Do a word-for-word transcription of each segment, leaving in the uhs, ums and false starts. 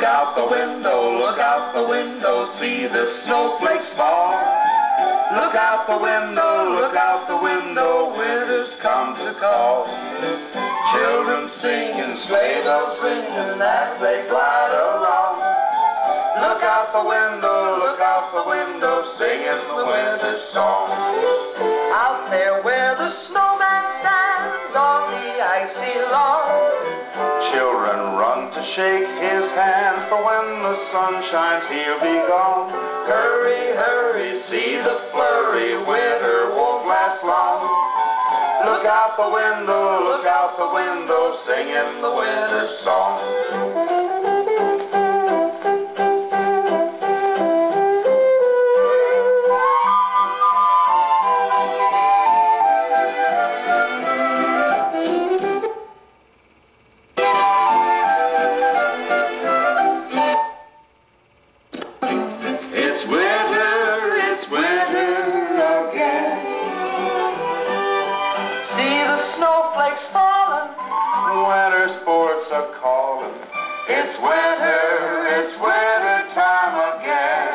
out the window, look out the window, see the snowflakes fall. Look out the window, look out the window, winter's come to call. Children singing, sleigh bells ringing as they glide along. Look out the window, look out the window, singing the winter song. Out there where the snowman stands on the icy lawn, children run to shake his hands, for when the sun shines he'll be gone. Hurry, hurry, see the flurry, winter won't last long. Look out the window, look out the window, singing the winter song. It's winter, it's winter again. See the snowflakes falling, winter sports are calling. It's winter, it's winter time again.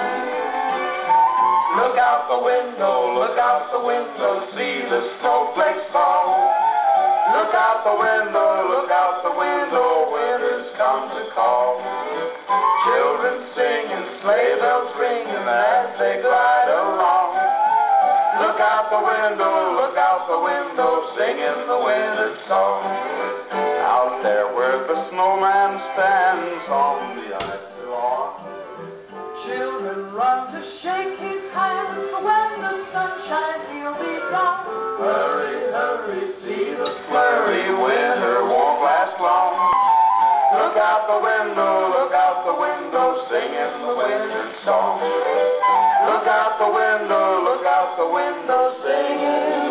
Look out the window, look out the window, see the snowflakes fall. Look out the window, look out the window, winter's come to call. Children singing, sleigh bells ringing as they glide along. Look out the window, look out the window, singing the winter song. Out there where the snowman stands on the icy lawn, children run to shake his hands, for when the sun shines he'll be gone. Hurry, hurry, see the flurry, winter won't last long. Look out the window, look out the window, singing the winter song. Look out the window, look out the window, singing